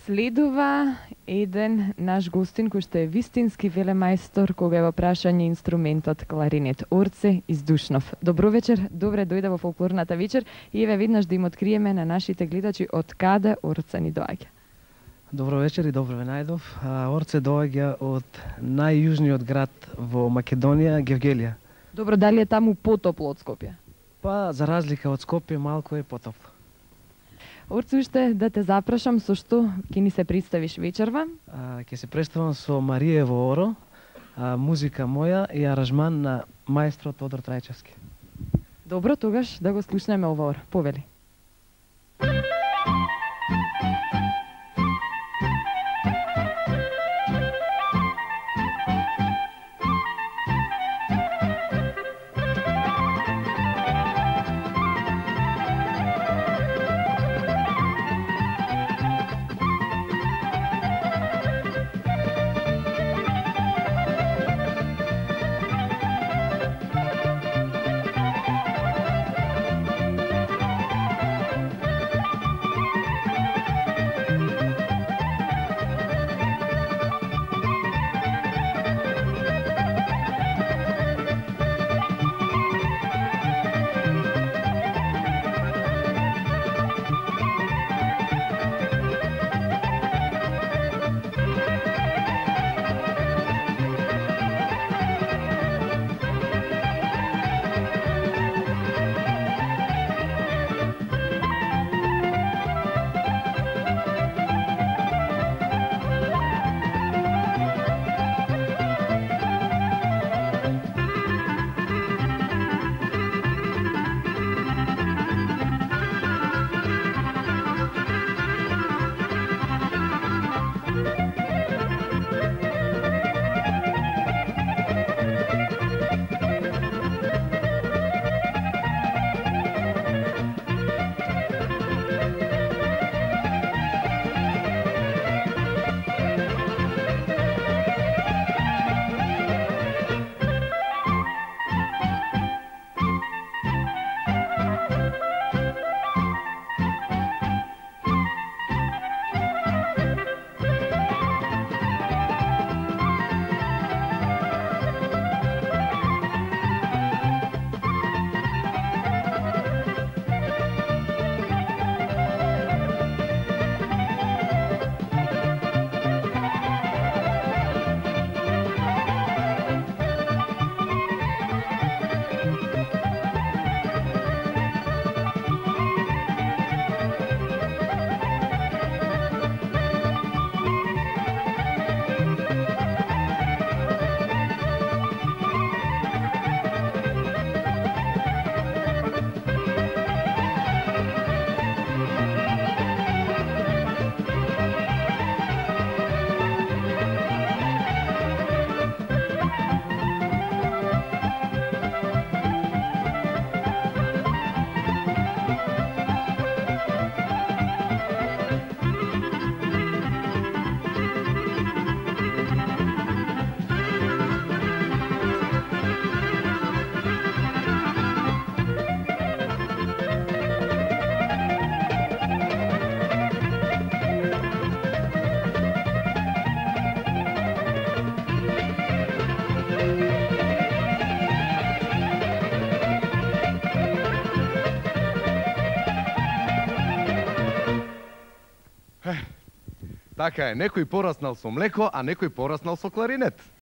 Следува еден наш гостин кој што е вистински велемајстор кога е во прашање инструментот кларинет. Орце Издушнов. Добро вечер, добре дојде во фолклорната вечер и еве веднаш да им откриеме на нашите гледачи од каде Орце ни доаѓа. Добро вечер и добро ве најдов. Орце доаѓа од најјужниот град во Македонија, Гевгелија. Добро, дали е таму потопло од Скопје? Па, за разлика од Скопје, малку е потопло. Орце, уште да те запрашам со што ќе ни се представиш вечерва? Ќе се представам со Мариево Оро, музика моја и аранжман на маестро Тодор Трајчевски. Добро, тогаш да го слушнеме ова Оро. Повели. Така е, некој пораснал со млеко, а некој пораснал со кларинет.